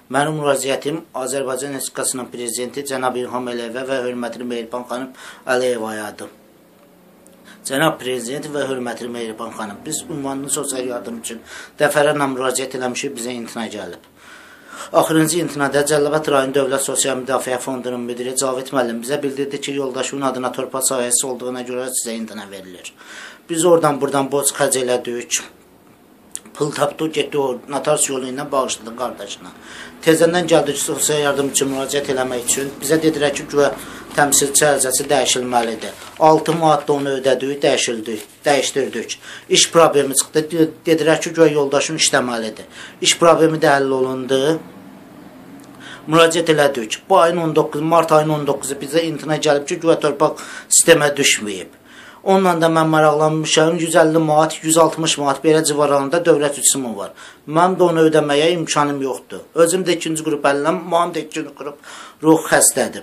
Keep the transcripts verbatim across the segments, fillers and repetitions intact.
Mənim müraciətim Azərbaycan Respublikasının Prezidenti Cənab İlham Əliyevə və hörmətli Mehriban xanım Əliyevayadır. Cənab Prezident və hörmətli Mehriban xanım, biz ünvanlı sosial yardım üçün dəfələrlə müraciət eləmişik, bizə imtina gəlib. Axırıncı imtinada Cəlilabad rayon Dövlət Sosial Müdafiə Fondunun müdiri Cavid müəllim bizə bildirdi ki, yoldaşının adına torpaq sahəsi olduğuna görə sizə imtina verilir. Biz oradan buradan borc xərc elədik. Pul tapdı, getdi o notarius yolu ilə bağışladı qardaşına. Tezəndən gəldik sosial yardım üçün müraciət eləmək üçün. Bizə dedilər ki, güya təmsilçi ərizəsi dəyişilməlidir. altı manat da onu ödədik, dəyişildik, dəyişdirdik. İş problemi çıxdı. Dedilər ki, güya yoldaşın işləməlidir. İş problemi də həll olundu. Müraciət elədik. Bu ayın on doqquzu, mart ayının on doqquzu bizə imtina gəlib ki, güya torpaq sistemə düşməyib. Onunla da mən maraqlanmışam, yüz əlli manat, yüz altmış manat belə civarlarında dövlət rüsumu var. Mənim də onu ödəməyə imkanım yoxdur. Özüm də ikinci qrup əliləm, mənim də ikinci qrup ruh xəstədir.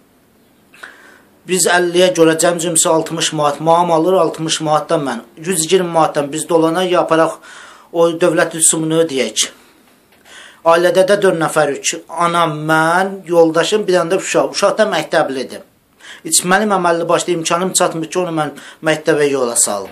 Biz əlliyə görə cəmcimsi altmış manat, mənim alır altmış manatdan mən. yüz iyirmi manatdan biz dolana yaparaq o dövlət rüsumunu ödəyək. Ailədə də dörd nəfərik. Anam, mən, yoldaşım, bir dənə də uşaq. Uşaq da məktəblidir. Heç mənim əməlli başda imkanım çatmır ki, onu mən məktəbə yola salım.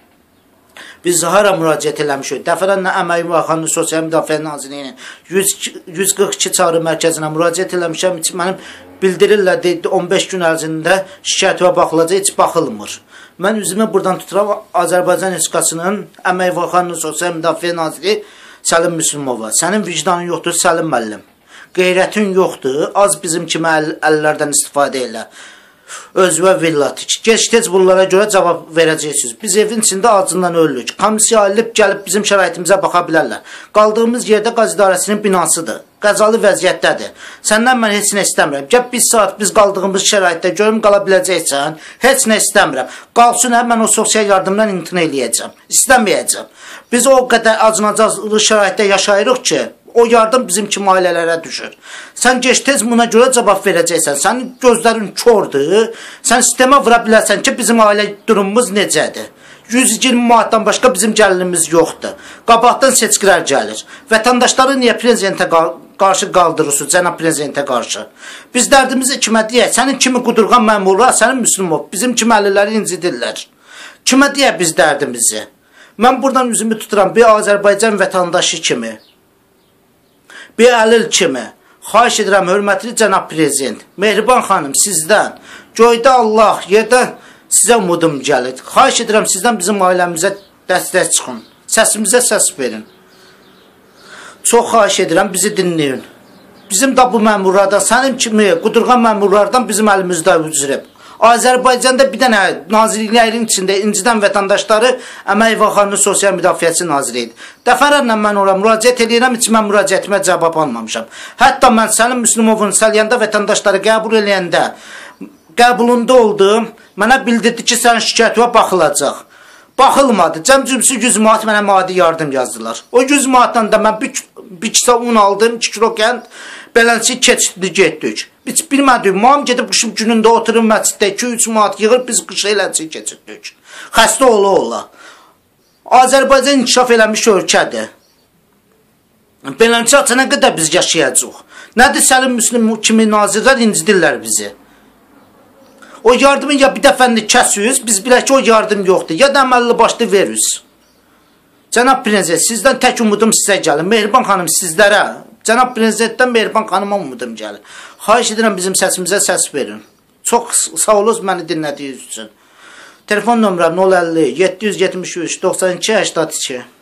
Biz hara müraciət eləmişik? Dəfələrlə Əmək və Əhalinin Sosial Müdafiə Nazirliyinin yüz qırx iki çağrı mərkəzinə müraciət eləmişəm. Heç mənim bildirirlər, on beş gün ərzində şikayətimə baxılacaq, heç baxılmır. Mən üzümü buradan tuturam Azərbaycan Respublikasının Əmək və Əhalinin Sosial Müdafiə Naziri Səlim Müslümova. Sənin vicdanın yoxdur, Səlim müəllim. Qeyrətin yoxdur, az bizim kimi əl, əllərdən istifadə elə. Özvə villatik. Geç-tez bunlara görə cavab verəcəksiniz. Biz evin içində acından ölürük. Komissiya alıb gəlib bizim şəraitimizə baxa bilərlər. Qaldığımız yerdə qaz idarəsinin binasıdır. Qəzalı vəziyyətdədir. Səndən mən heç nə istəmirəm. Gəl bir saat biz qaldığımız şəraitdə görüm qala biləcəksən. Heç nə istəmirəm. Qalsın hə, mən o sosial yardımdan imtina eləyəcəm. İstəməyəcəm. Biz o qədər acınacaqlı şəraitdə yaşayırıq ki, o yardım bizim kimi ailələrə düşür. Sən geç-tez buna görə cavab verəcəksən. Sənin gözlərin kördür. Sən sistemə vura bilərsən ki, bizim ailə durumumuz necədir. yüz iyirmi manatdan başqa bizim gəlirimiz yoxdur. Qabaqdan seçkilər gəlir. Vətəndaşları niyə prezidentə qarşı qaldırırsınız, cənab prezidentə qarşı? Biz dərdimizi kimə deyək? Sənin kimi qudurğan məmurlar, sənin Müslümov, bizim kimi əlilləri incidirlər. Kimə deyək biz dərdimizi? Mən buradan üzümü tuturam bir Azərbaycan vətəndaşı kimi. Bir əlil kimi, xahiş edirəm, hörmətli cənab prezident, Mehriban xanım sizdən, göydə Allah, yerdən sizə umudum gəlir. Xahiş edirəm, sizdən bizim ailəmizə dəstək çıxın, səsimizə səs verin. Çox xahiş edirəm, bizi dinləyin. Bizim də bu məmurlardan, sənin kimi qudurğan məmurlardan bizim əlimizdə üzrib. Azərbaycanda bir dənə nazirliklərin içində incidən vətəndaşları Əmək və Əhalinin Sosial Müdafiəsi Naziridir. Dəfələrlə mən ora müraciət edirəm, heç mən müraciətimə cavab almamışam. Hətta mən Səlim Müslümovun Səlyanda vətəndaşları qəbul eləyəndə, qəbulunda oldum, mənə bildirdi ki, sənin şikayətimə baxılacaq. Baxılmadı. Cəmcümsü yüz manat mənə maddi yardım yazdılar. O yüz manatdan da mən bir, bir kisə un aldım, iki kilo kənd, beləncə keçdi getdik. Biz bilmədik, mam gedib qışım günündə oturun məsciddə iki üç manat yığır, biz qış eləncə keçirdik. Xəstə ola ola. Azərbaycan inkişaf eləmiş ölkədir. Beləncə açana qədər biz yaşayacaq. Nədir Səlim Müslüm kimi nazirlər incidirlər bizi? O yardımı ya bir dəfəni kəsiyoruz, biz bilək ki, o yardım yoxdur. Ya da əməlli başlı veririk. Cənab Prezident, sizdən tək umudum sizə gəlir. Mehriban xanım sizlərə, Cənab Prezidentdən Mehriban xanıma umudum gəlir. Xahiş edirəm bizim səsimizə səs verin. Çox sağ olun məni dinlədiyiniz üçün. Telefon nömrəm nol əlli yeddi yüz yetmiş üç doxsan iki səksən iki.